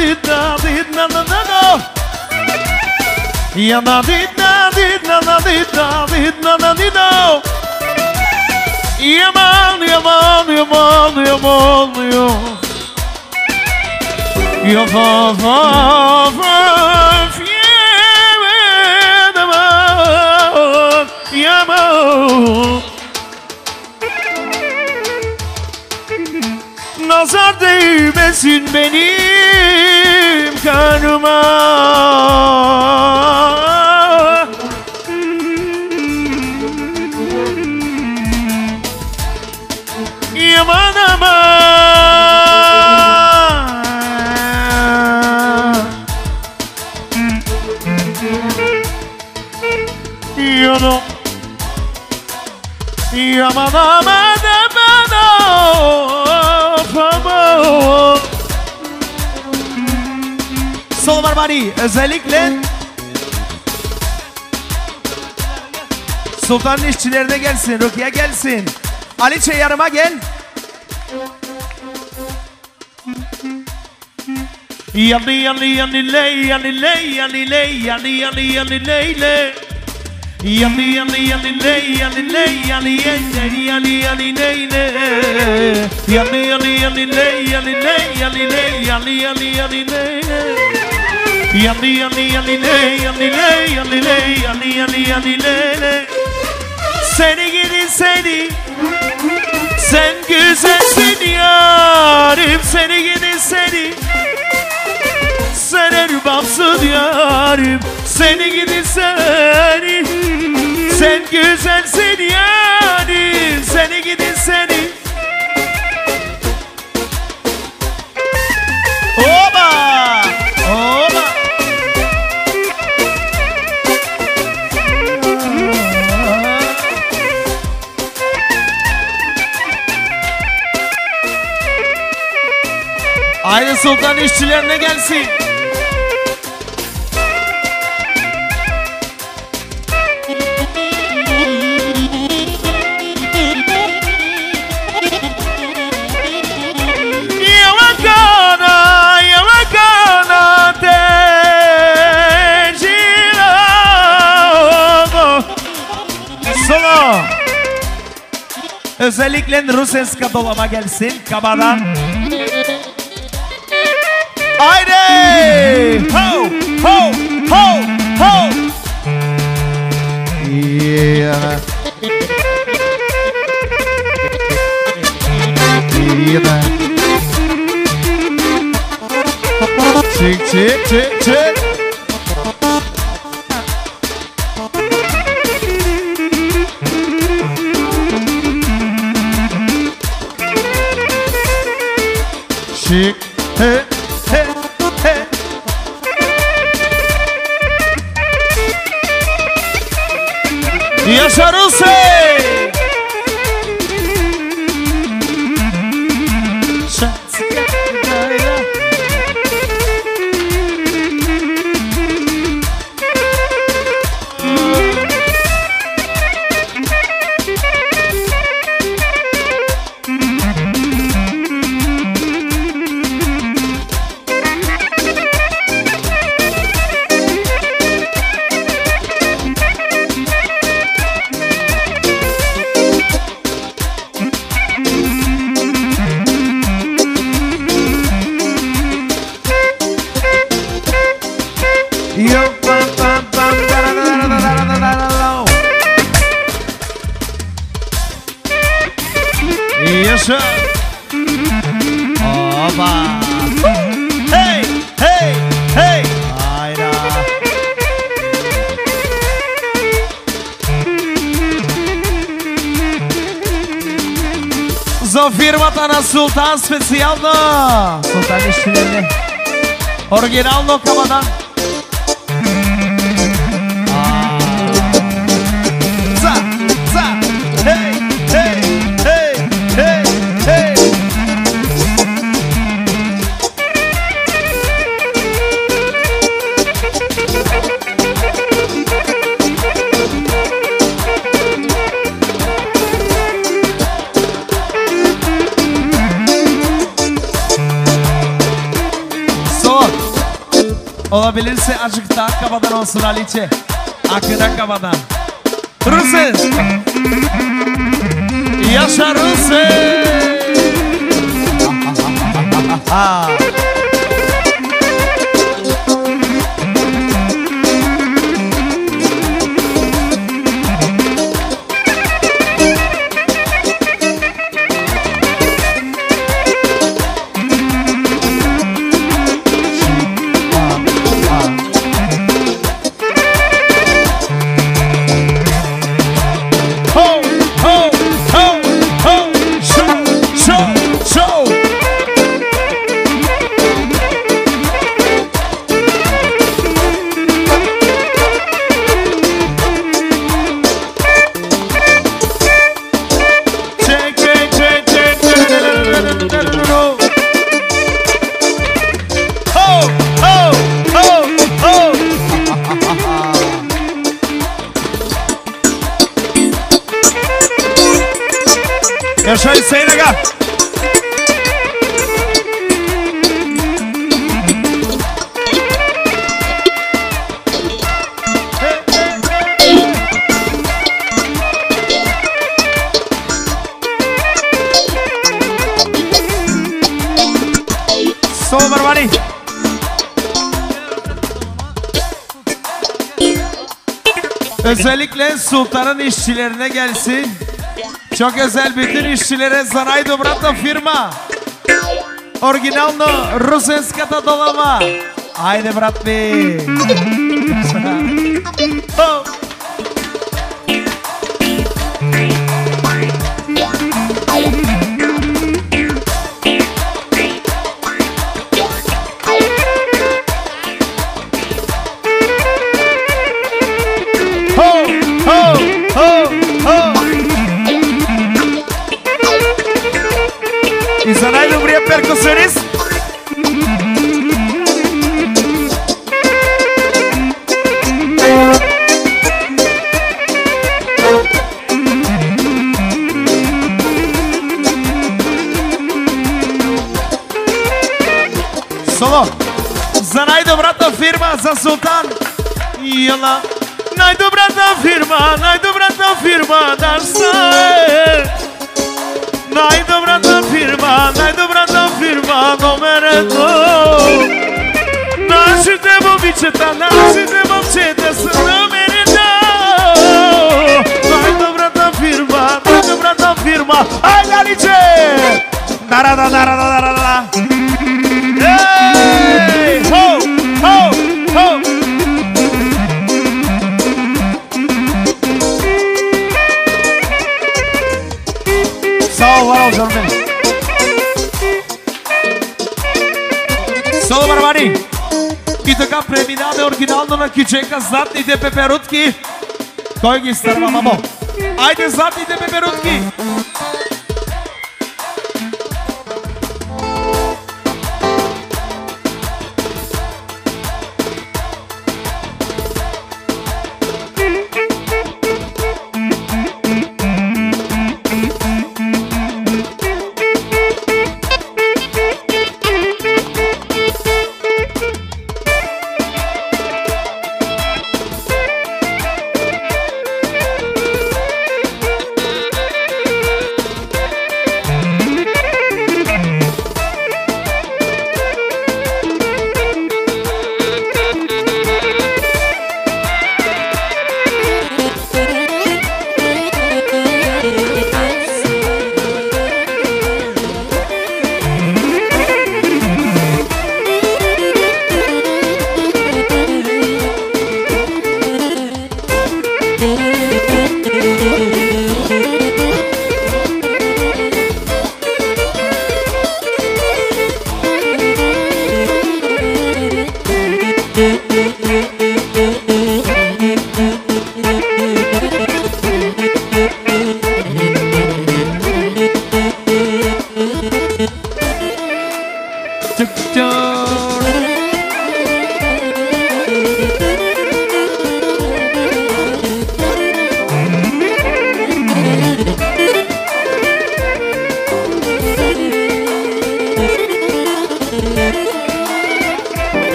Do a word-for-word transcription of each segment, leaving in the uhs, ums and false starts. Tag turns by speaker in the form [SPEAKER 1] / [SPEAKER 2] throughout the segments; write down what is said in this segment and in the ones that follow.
[SPEAKER 1] didna didna na na na. Yana didna didna na didna didna na didna. Yaman yaman yaman yaman yaman. Yaman yaman yaman. Nazar değmesin benim karnıma. Yaman aman. Yanım. Yaman aman aman aman. Sol Barbari özellikle Sultan'ın işçilerine gelsin, Rukiye gelsin. Aliçe yarıma gel. Yani yani yani ley yani ley yani ley yani yani yani ley ley. Yani yani yani ley yani ley yani yani yani yani ley ley. Yani yani yani ley yani ley yani ley yani yani yani ley. Yani yani yani ley yani ley yani ley yani yani yani ley. Seni gidi seni. Sen güzelsin yarim, seni gidi seni. Sen erbapsın yarim, seni gidi seni. Sen güzelsin yarim, seni gidi seni. Oba! Oba! Aydın Sultan işçilerine gelsin. Yavakana, yavakana tecilo. Solo. Özellikle Rusenska dolama gelsin kabadan. Haydi! Ho! Ho! Ho! Ho! Yeah. Yeah. Çık çık çık çık. Çık. He. He. He. Yaşar Hüseyin. Yaşa. Oba. Hey, hey, hey. Hayda. Zofir Vatana Sultan Specialno. Sultan işçilerine. Originalno kabadan. Za, za. Hey, hey, hey, hey, hey. Olabilirse azıcık daha kabadan olsun Aliçe. Akına kabadan. Ruses. Yaşa Ruses.
[SPEAKER 2] Yaşa Hüseyin Aga. Sol Barbari.
[SPEAKER 1] Özellikle Sultan'ın işçilerine gelsin. Çok özel bütün işçilere Zanay Dobrata firma. Oryginalno Rusenskata dolama. Haydi bratvi. Oh.
[SPEAKER 2] Y Zanay Dobria percusiones.
[SPEAKER 1] Solo. Zanay Dobrata firma za Sultan. Yola. Naj Dobrata firma, naj Dobrata firma, darsa. Най-добрата фирма, най-добрата фирма номер едно. Нашите момичета, нашите момчета са номер едно. Най-добрата фирма, най-добрата фирма. Айде, Аличе! Дара-да-дара-да-дара-да. Ей! Хо! Хо! Хо!
[SPEAKER 2] Соло Соло Барбари.
[SPEAKER 1] И така преминаваме оригинално на кючека златните пеперутки. Кой ги стърва, мамо? Айде, златните пеперутки!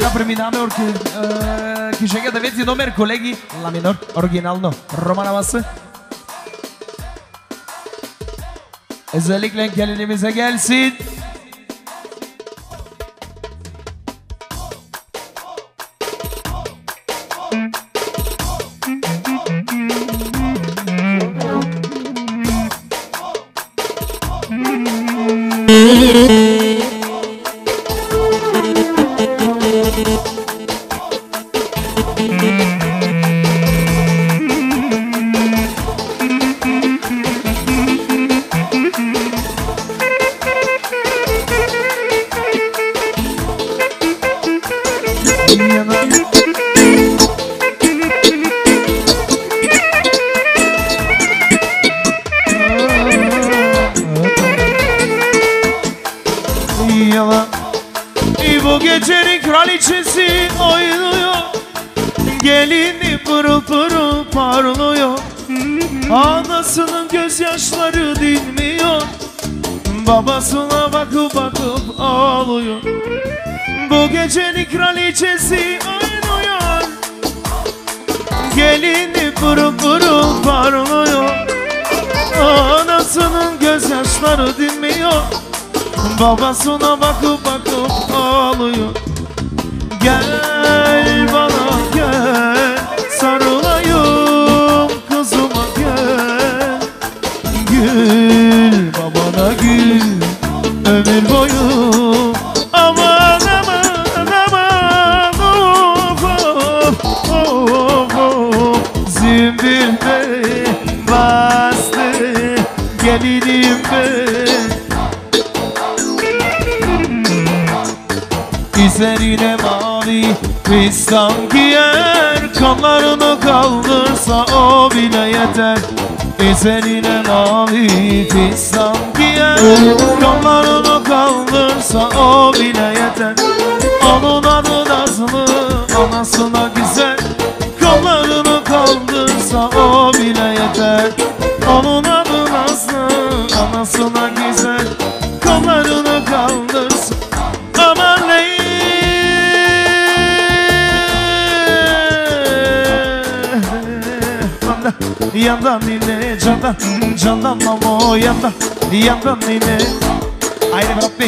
[SPEAKER 1] сега преминаваме орке... кишега девети номер, колеги. Ла минор, оригинално. Романа Bası. Özellikle gelinimize gelsin. Anasının gözyaşları dinmiyor, babasına bakıp bakıp ağlıyor. Bu gecenin kraliçesi oynuyor, gelini pırıl pırıl parlıyor. Anasının gözyaşları dinmiyor, babasına bakıp bakıp ağlıyor. Gel bana gel, sarılayım kızıma gel. Gül babana gül, ömür boyu. Aman aman aman, of of of of. Zümbülde bastı gelinim ben. Üzerine mavi fistan giyer, kollarını kaldırsa o bile yeter. Üzerine mavi fistan giyer, kollarını kaldırsa o bile yeter. Onun adı Nazlı, anasına güzel, kollarını kaldırsa o bile yeter. Onun adı Nazlı, anasına güzel, kollarını kaldırsa. Aman ey yandan yine candan, candan mamo yandan, yandan yine. Haydi Rabbi.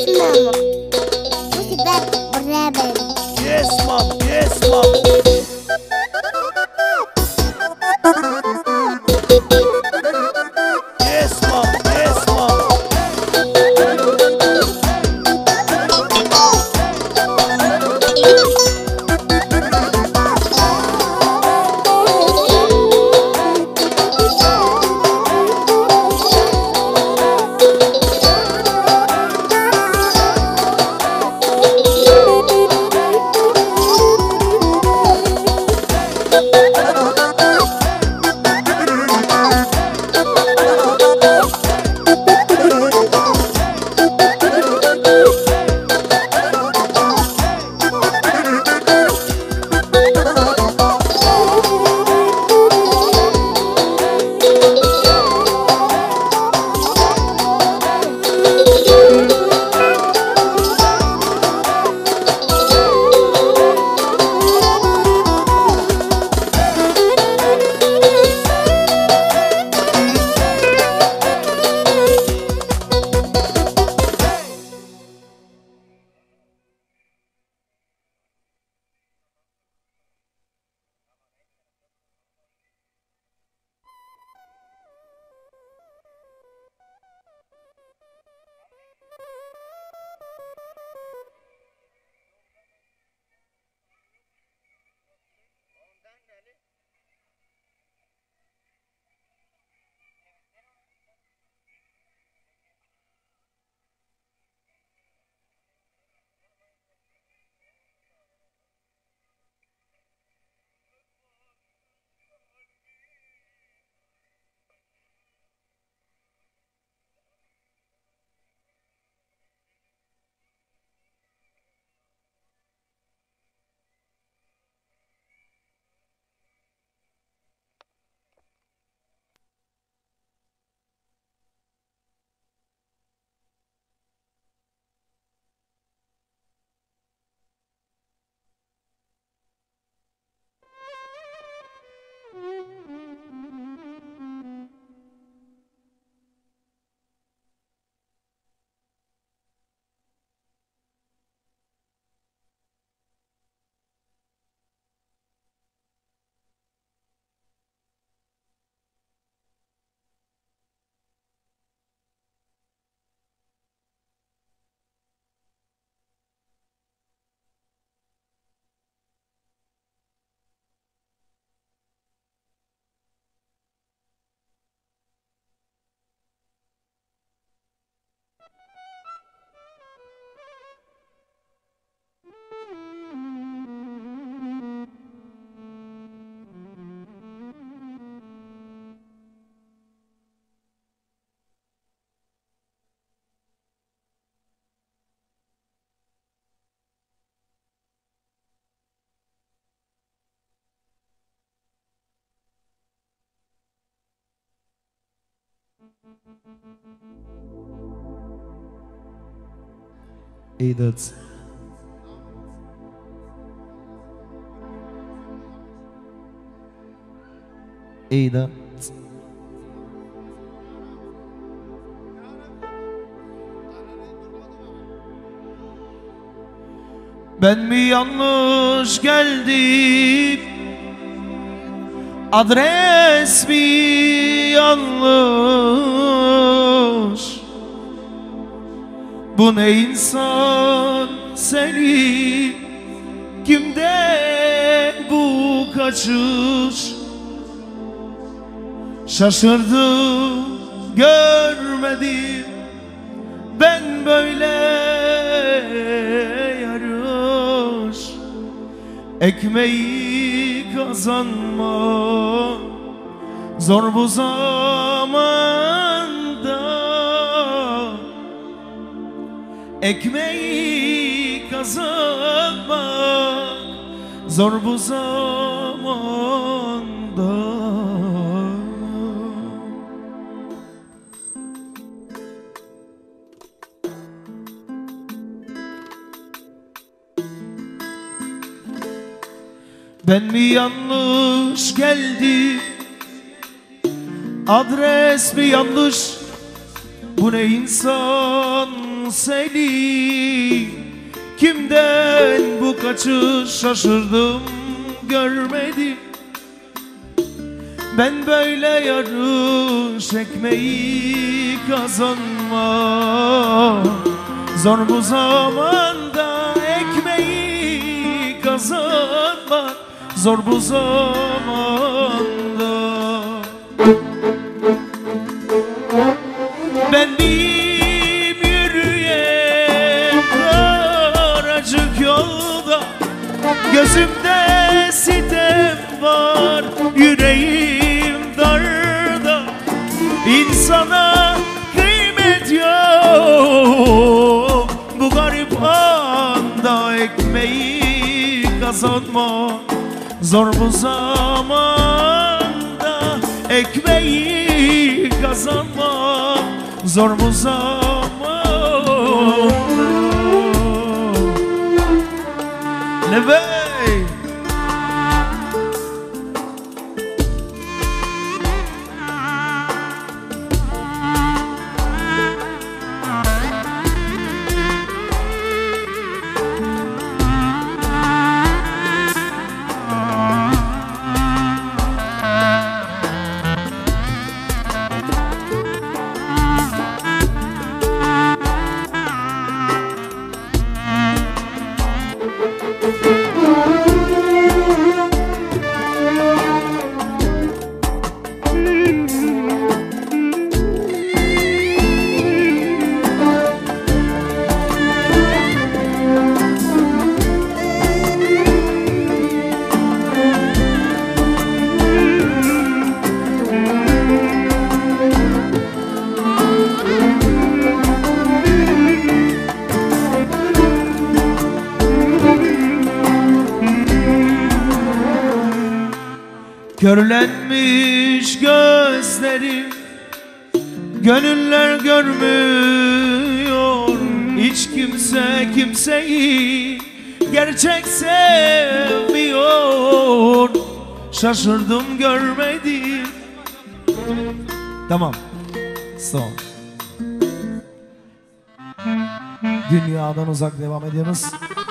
[SPEAKER 3] Mama, você vai pra baby.
[SPEAKER 1] Yes, mom. Yes, mom. Yes, mom. Yes, mom. Edith. Edith. Ben mi yanlış geldim? Adres mi yanlış? Bu ne insan seni, kimde bu kaçış? Şaşırdım, görmedim ben böyle yarış. Ekmeği kazanma zor bu zamanda. Ekmeği kazanmak zor bu zamanda. Ben mi yanlış geldim? Adres mi yanlış? Bu ne insan seni, kimden bu kaçış şaşırdım görmedim. Ben böyle yarış ekmeği kazanmam, zor bu zamanda ekmeği kazanmak, zor bu zamanda. Bendim yürüyen karacık yolda, gözümde sitem var, yüreğim darda. İnsana kıymet yok bu garip anda, ekmeği kazanma, zor bu zamanda. Ekmeği kazanma, zor bu zamanda. Levey! Körlenmiş gözlerim, gönüller görmüyor. Hiç kimse kimseyi gerçek sevmiyor. Şaşırdım görmedim.
[SPEAKER 2] Tamam. Son. Dünyadan uzak devam ediyoruz.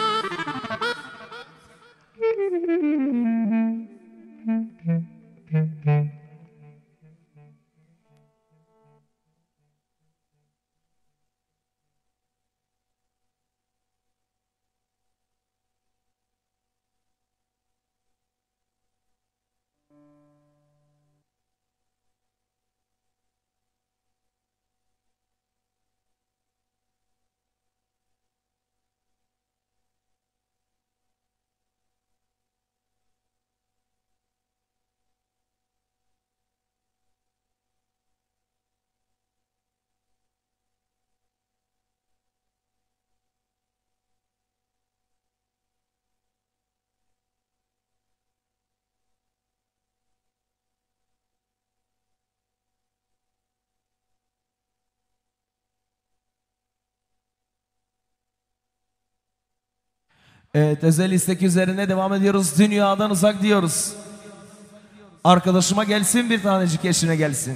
[SPEAKER 2] Evet, özel istek üzerine devam ediyoruz. Dünyadan uzak diyoruz. Arkadaşıma gelsin, bir tanecik eşine gelsin.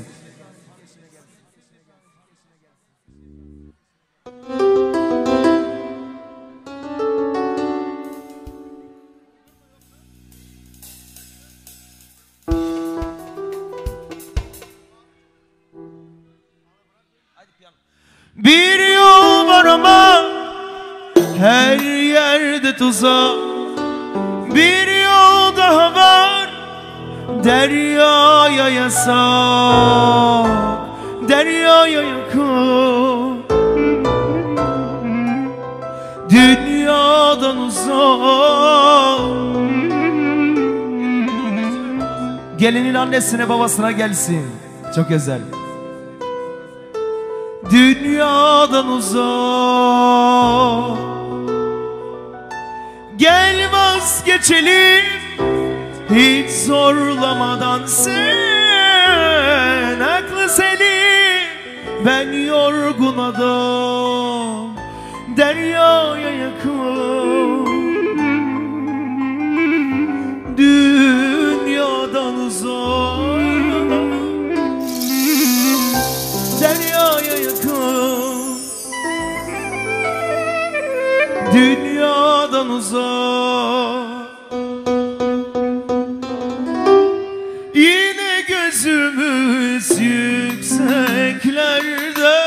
[SPEAKER 1] Bir yol var ama her yerde tuzak. Bir yol daha var, deryaya yasak, deryaya yakın. Dünyadan uzak.
[SPEAKER 2] Gelinin annesine babasına gelsin. Çok özel.
[SPEAKER 1] Dünyadan uzak. Gel vazgeçelim hiç zorlamadan, sen aklı selim, ben yorgun adam, deryaya yakın. Dünyadan uzak, deryaya yakın.
[SPEAKER 2] dünyadan uzak. Yine gözümüz yükseklerde,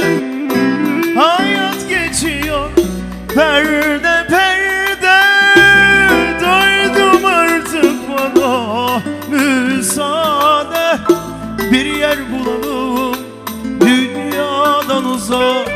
[SPEAKER 2] hayat geçiyor perde perde. Doydum artık bana müsaade, bir yer bulalım dünyadan uzak.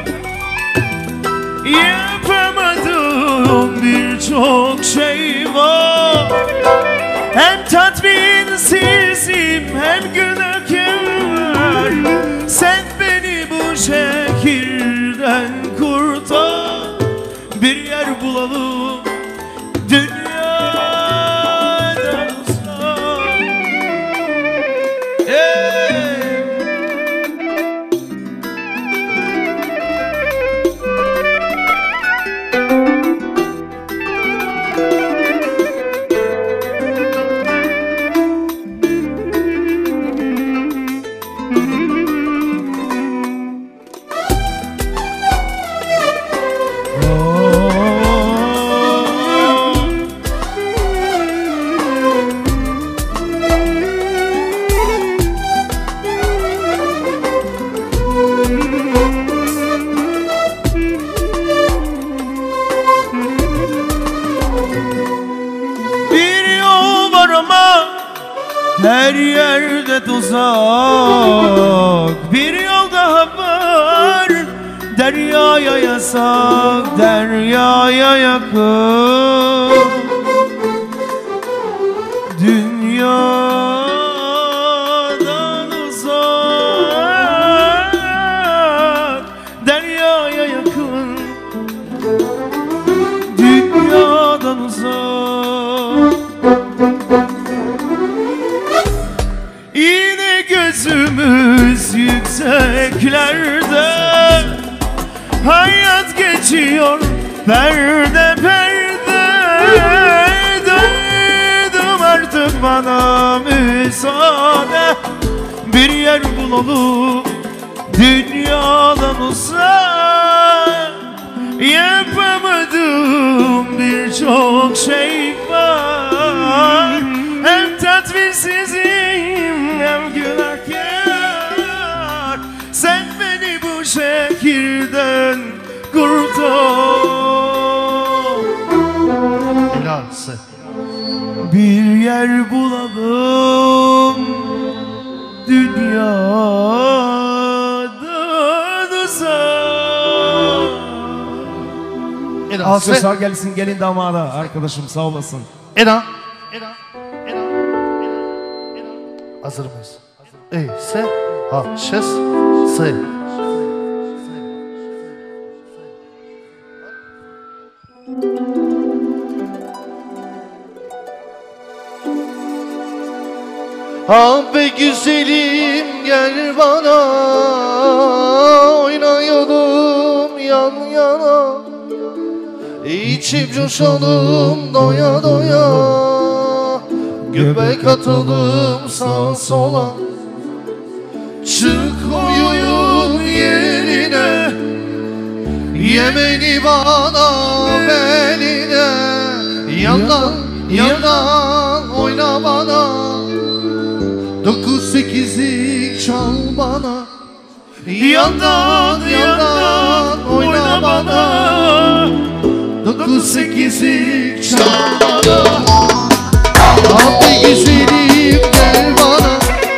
[SPEAKER 2] Yapamadım birçok şey var, hem tatminsizim hem günahkar. Sen beni bu şehirden kurtar, bir yer bulalım dünyadan uzak. Hey! Her yerde tuzak, bir yol daha var. Deryaya yasak, deryaya yakın. Dünyadan uzak, deryaya yakın. Dünyadan uzak. Yine gözümüz yükseklerde, hayat geçiyor perde perde. Duydum artık bana müsaade, bir yer bulalım dünyadan uzak. Yapamadım birçok şey var, hem tatminsizim hem günahkar. Sen beni bu şehirden kurtar.
[SPEAKER 4] Helalse.
[SPEAKER 2] Bir yer bulalım dünyadan uzak.
[SPEAKER 4] Helalse.
[SPEAKER 2] Alkışlar gelsin gelin damada. Arkadaşım sağ olasın.
[SPEAKER 4] Ena. Ena. Ena. Ena. Ena. Hazır mıyız? Ey se. Ha şes. Se. Ah be güzelim gel bana, oynayalım yan yana, içip coşalım doya doya, göbek atalım sağa sola. Çık oyun yerine, yemeni bana beline, yandan yandan oyna bana. Dokuz sekizlik çal bana, yandan yandan oyna bana. Dokuz sekizlik çal bana. Abi güzelim gel bana,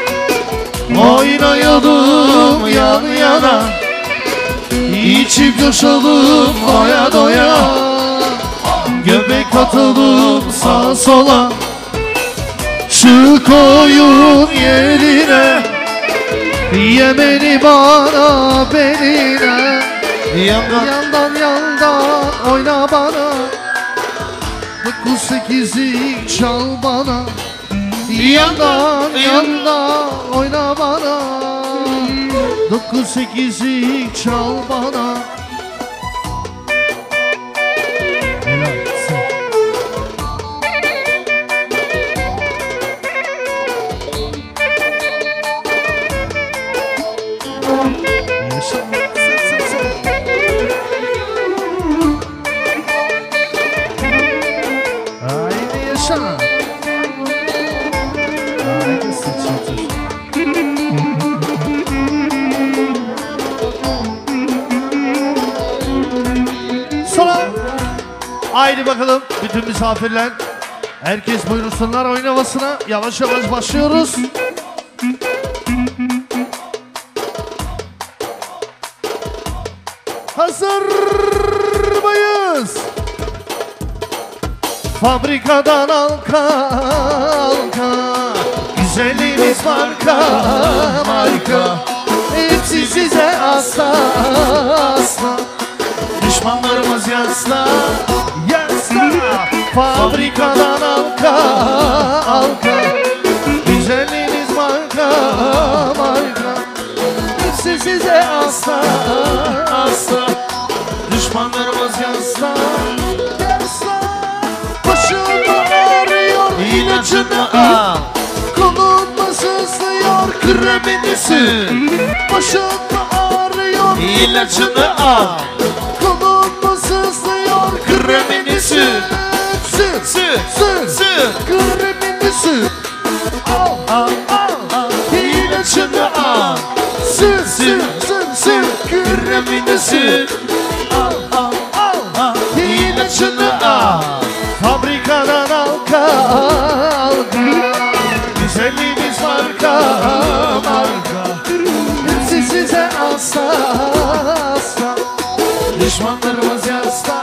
[SPEAKER 4] oynayalım yan yana, içip coşalım doya doya, göbek atalım sağa sola. Çık oyun yerine, yemeni bana beline, yandan yandan, yandan oyna bana. Dokuz sekizlik çal bana, yandan yandan oyna bana. Dokuz sekizlik çal bana. Haydi bakalım bütün misafirler. Herkes buyursunlar oyun havasına. Yavaş yavaş başlıyoruz. Hazır mıyız? Fabrikadan halka halka, güzelliğimiz marka marka, hepsi size asla asla. Düşmanlarımız yasla yasla. Fabrikadan halka halka, güzelliğiniz marka marka, hepsi size asla asla. Düşmanlarımız yasla yasla. Başımı ağrıyor, ilacını al. Kolum sızlıyor, kremini sür. Başımı ağrıyor, ilacını al. Kolum sızlıyor, kremini sür. Sür, sür, sür, sür, kremini sür. Al, al, al, al, ilacını al. Sür, sür, sür, sür, kremini sür. Al, al, al, al, ilacını al. Fabrikadan halka halka, güzelliğimiz marka marka, hepsi size asla asla. Düşmanlarımız yasla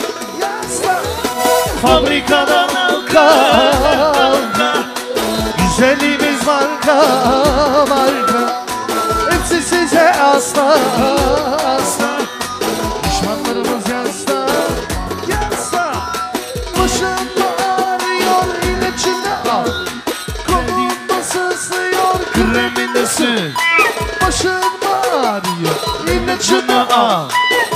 [SPEAKER 4] yasla. Fabrikadan halka halka, güzelliğimiz marka marka, hepsi size asla asla. Düşmanlarımız yasla yasla. Başım ağrıyor, ilacını al. Kolum sızlıyor, kremini sür. Başım ağrıyor, ilacını al.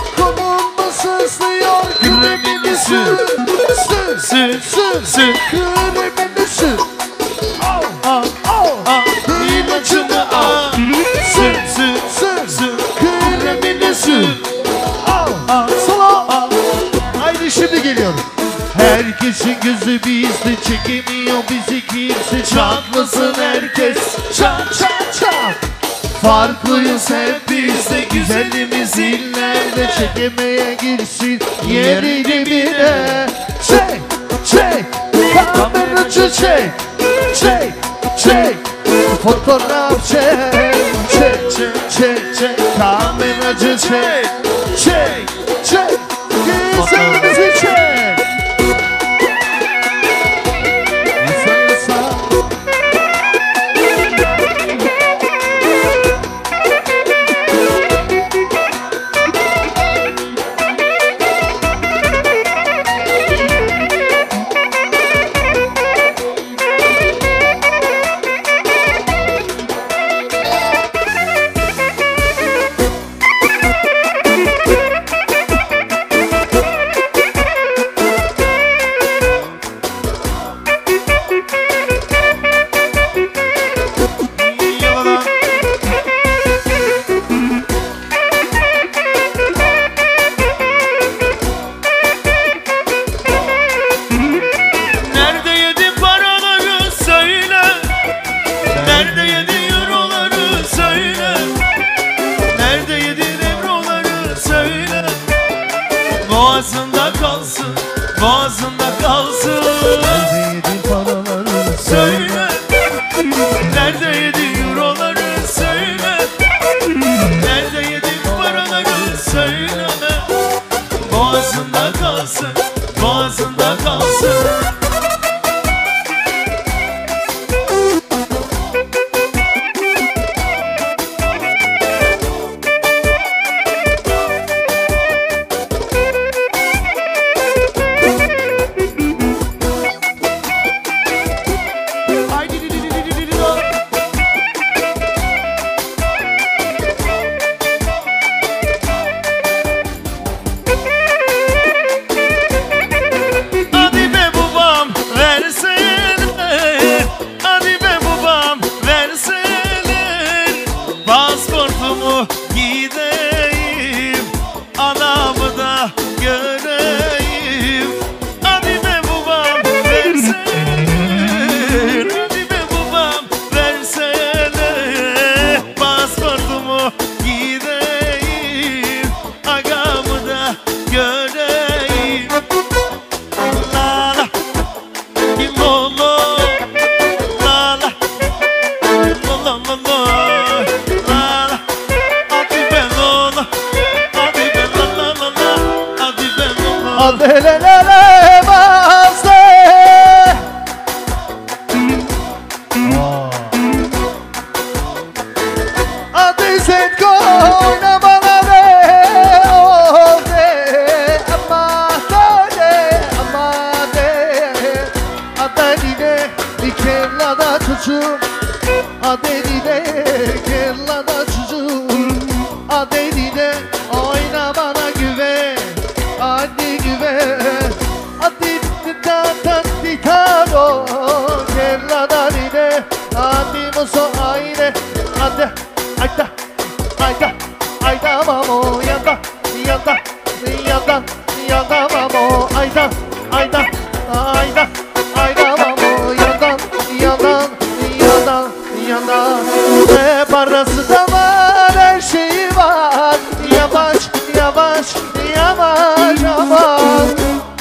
[SPEAKER 4] Kolum sızlıyor, kremini sür. Sür, sür, sür, sür, kremini sür. Al, al, al, al, ilacını al. Sür, sür, sür, sür, kremini sür. Al, al, sola al. Haydi şimdi geliyorum. Herkesin gözü bizde, çekemiyor bizi kimse. Çatlasın herkes, çat çat çat. Farklıyız hep bizde, güzelimiz illerde. Çekemeye girsin yerini bile. Çek, çek, kameracı çek. Çek, çek, fotoğraf çek. Çek, çek, çek, çek, kameracı çek. Çek, çek, güzelimizi çek.
[SPEAKER 1] Boğazında kalsın, boğazında kalsın.
[SPEAKER 4] Nerede yedin paraları
[SPEAKER 1] Söyle, nerede yedin euroları söyle. Nerede yedin paraları söyle. Boğazında kalsın, boğazında kalsın.
[SPEAKER 4] Adelelele bazde. Adizet koyna bana de. Oh de. Ama de. Ama de. Adeline dikellada çocuğum. Adeline dikellada çocuğum. Adeline oyna bana güven. Hadi güven. Hadi dikkat dikaro. Kellada dine. Hadi muso aile. Hadi. Ayda. Ayda. Ayda mamo. Yanda. Yanda. Yanda. Yanda mamo. Ayda. Ayda. Ayda. Ayda mamo. Yandan. Yandan. Yandan. Yandan. Ne parası da var. Her şeyi var. Yavaş. Yavaş. Yavaş. Yavaş.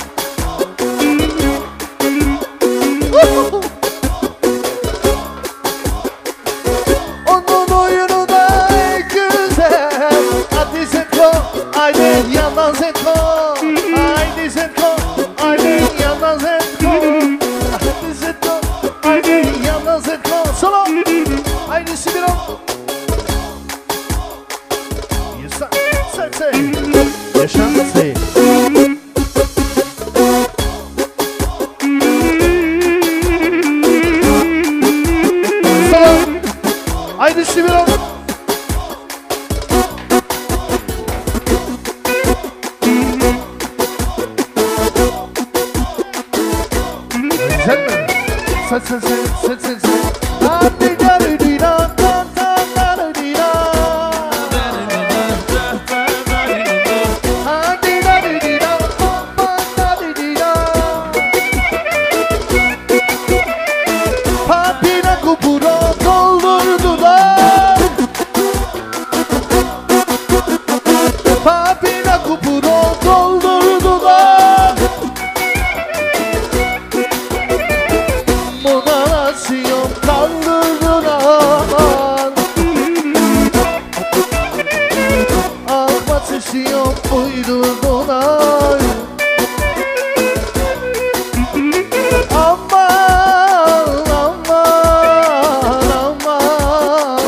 [SPEAKER 4] Onun oyunu da güzel. Hadi Zetko, haydi yandan Zetko. Haydi Zetko, haydi yandan Zetko. Hadi Zetko, haydi yandan Zetko. Solo, haydi Sibiro. Yesa, sen sen. Yaşan sen. Solo, haydi Sibiro. Sen mi? Sen sen sen sen sen sen. Hadi gari dina tan tan gari dina. Hadi gari dina tan tan gari dina. Papina kupuro doldurdular. Papina kupuro doldurdular. Modalasyon kaldırdılar. Akmasyon uydurdular. Aman aman aman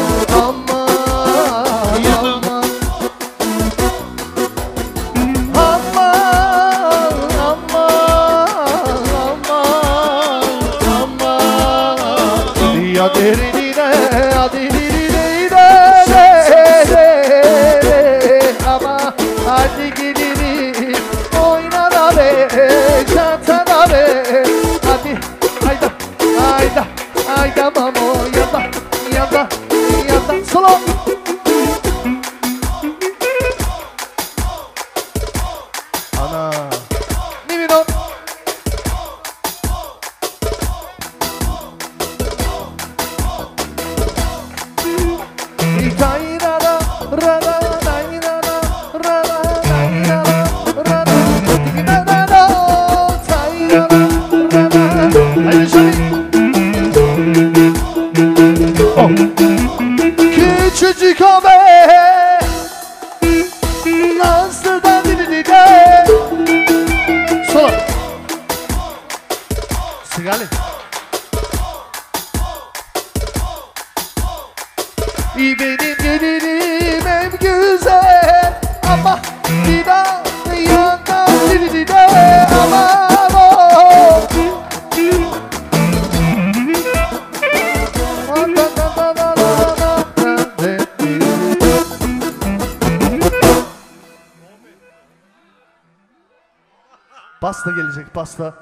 [SPEAKER 4] aman aman. Aman aman aman aman. Ya derinine ya derinine de ama hadi gelini oyna da be çanta da be. Hadi hayda hayda hayda mamo yanda yanda yanda solo. Ana Nivino. Itairara, rara, nairara, rara, nairara, rara, nairara, tairara, rara. Haydi şöyle. Oh. Küçücük abi, Nazlı'dan dilini de. Sola. Sigali. Benim gelinim en güzel ama Dida yandan Dida aman o. Pasta gelecek pasta.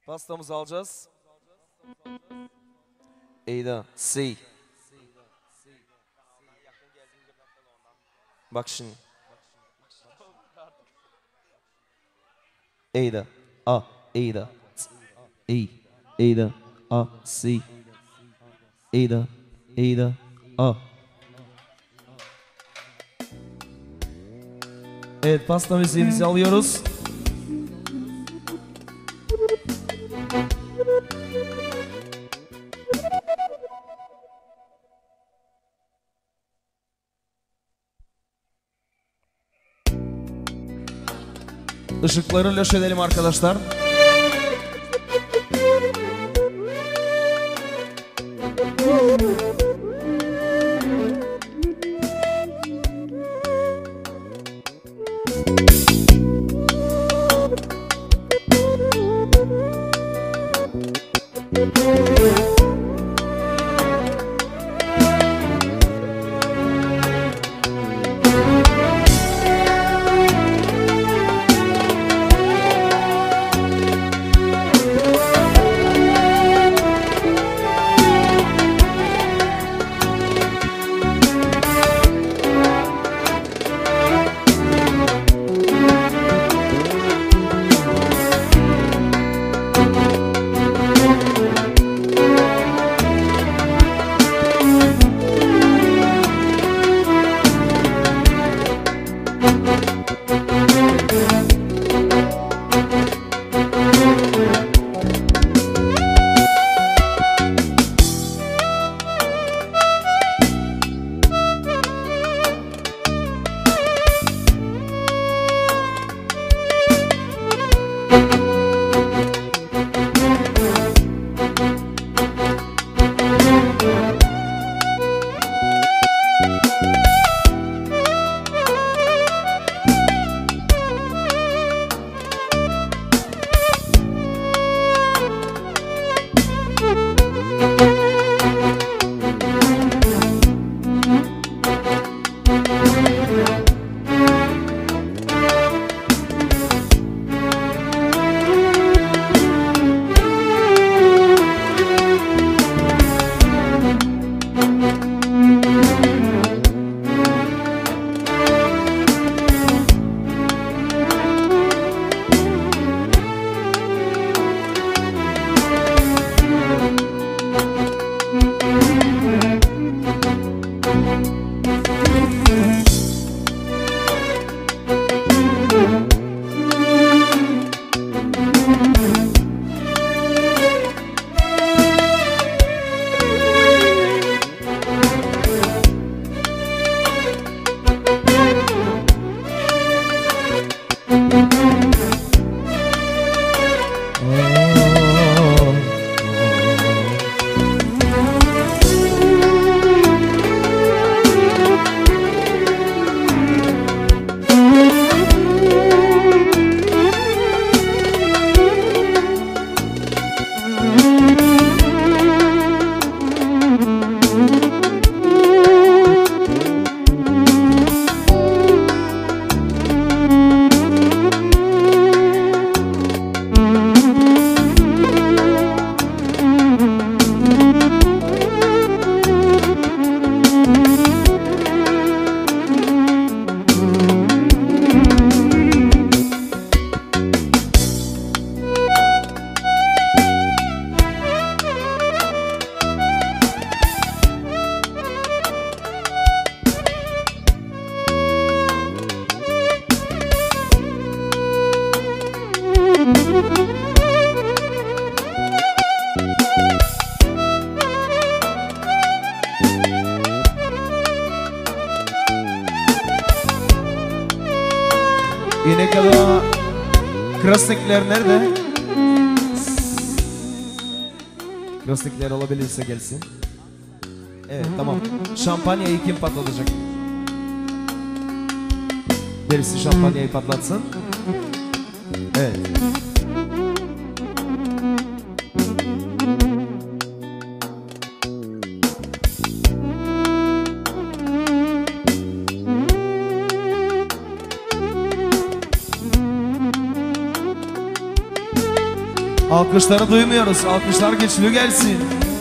[SPEAKER 2] Pastamızı alacağız. Eyda, C. Bak şimdi. Eyda, A, Eyda, E, Eyda, A, C. Eyda, Eyda, A. Evet, pasta müziğimizi alıyoruz. Işıkları löş edelim arkadaşlar. İnek Ada Krasnikler nerede? Krasnikler olabilirse gelsin. Evet, tamam. Şampanyayı kim patlatacak? Birisi şampanyayı patlatsın. Evet. Alkışları duymuyoruz. Alkışlar güçlü gelsin.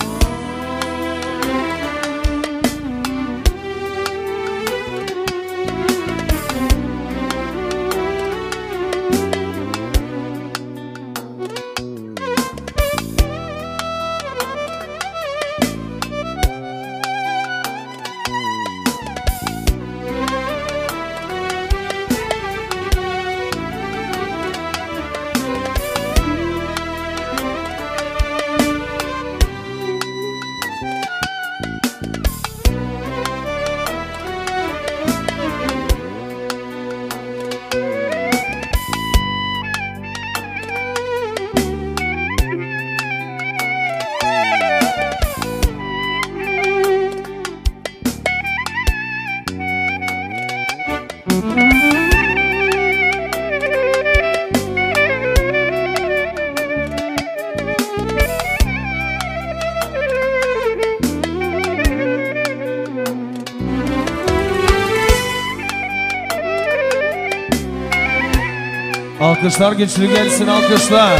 [SPEAKER 2] Alkışlar güçlü gelsin, alkışlar.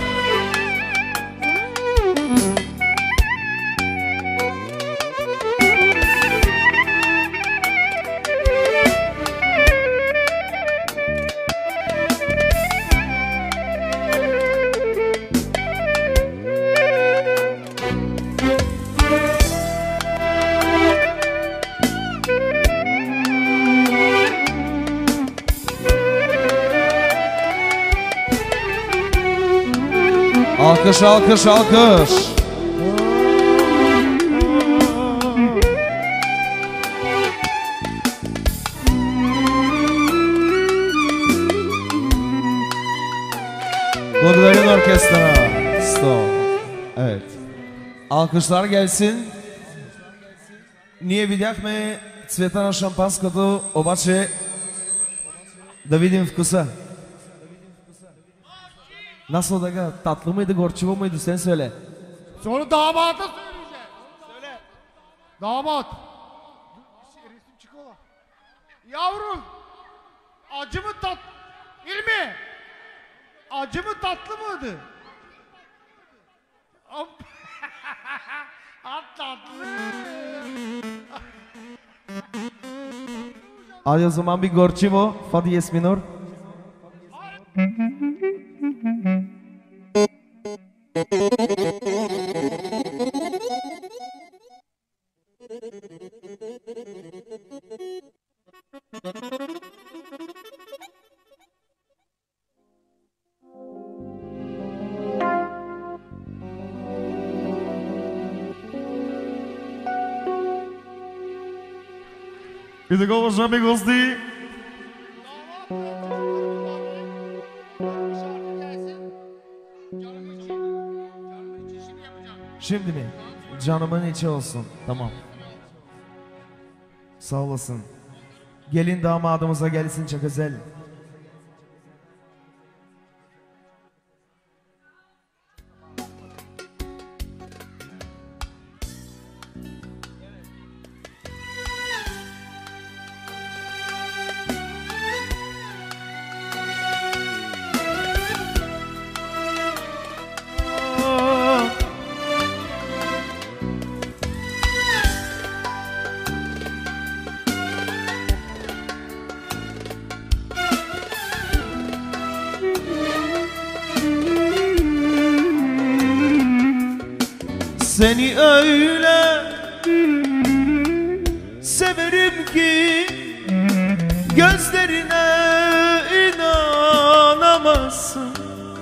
[SPEAKER 2] Alkış, alkış, alkış. Благодарим orkestra. Stop. Evet. Alkışlar gelsin. Ние видяхме цвета на шампанското, обаче да видим вкуса. Nasıl da tatlı mıydı, gorçuva mıydı, sen söyle.
[SPEAKER 5] Sonra damata söyleyeceğim. Söyle. Damat. Resim çıkıyor. Yavrum. Acı mı tat? İlmi. Acı mı tatlı mıydı? At tatlı.
[SPEAKER 2] Hadi o zaman bir gorçivo, fa diyez minor.
[SPEAKER 1] И така, уважаеми гости,
[SPEAKER 2] Şimdi mi? Canımın içi olsun. Tamam. Sağ olasın. Gelin damadımıza gelsin çok özel.
[SPEAKER 1] Seni öyle severim ki gözlerine inanamazsın.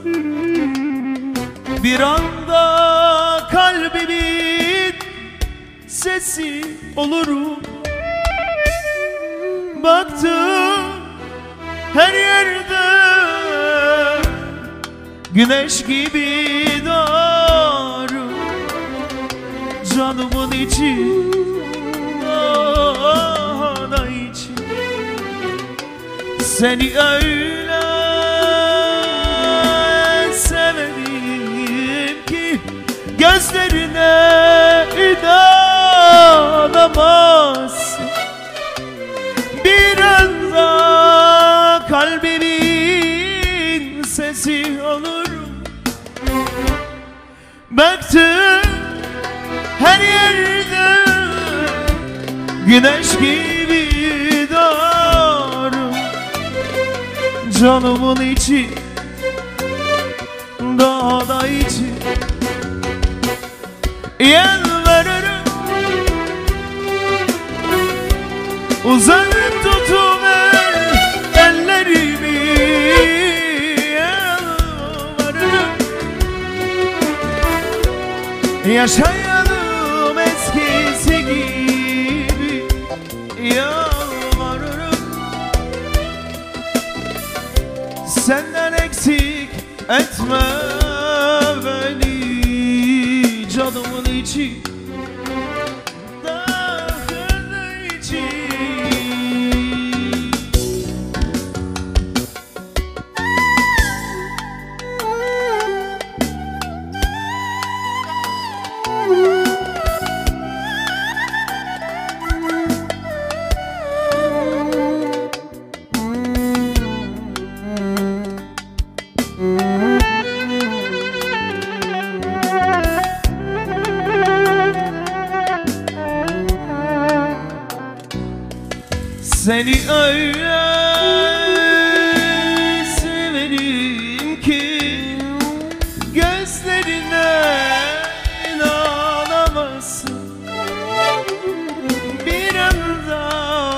[SPEAKER 1] Bir anda kalbimin sesi olurum. Baktım her yerde güneş gibi doğru. Canımın içi, ah da içi. Seni öyle severim ki gözlerine inanamazsın. Bir anda kalbimin sesi olurum.
[SPEAKER 2] güneş gibi doğarım. Canımın içi, dağda içi, yalvarırım. Uzanıp tutuver ellerimi, yalvarırım. Yaşayalım eskisi gibi, yalvarırım. Senden eksik etme beni, canımın içi, dağın içi. Seni öyle severim ki gözlerine inanamazsın. Bir anda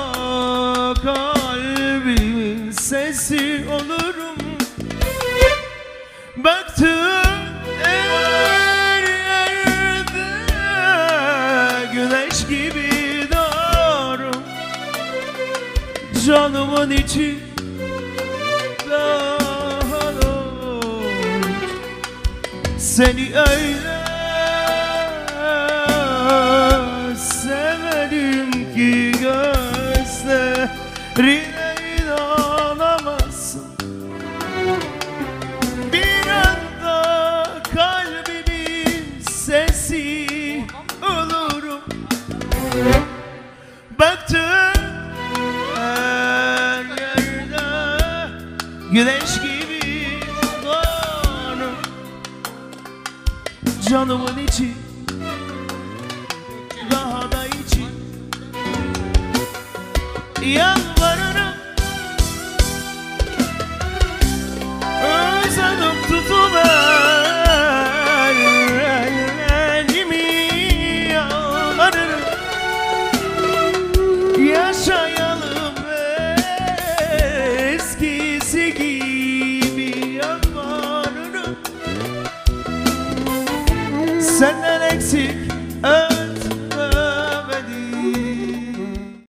[SPEAKER 2] kalbimin sesi olurum. Baktım her yerde güneş gibi doğarım. Canımın içi daha doğru. Seni öyle severim ki gözlerine inanamazsın. Bir anda kalbimin sesi olurum. Baktım her yerde güneş gibi doğarım. Canımın içi, daha da içi, yan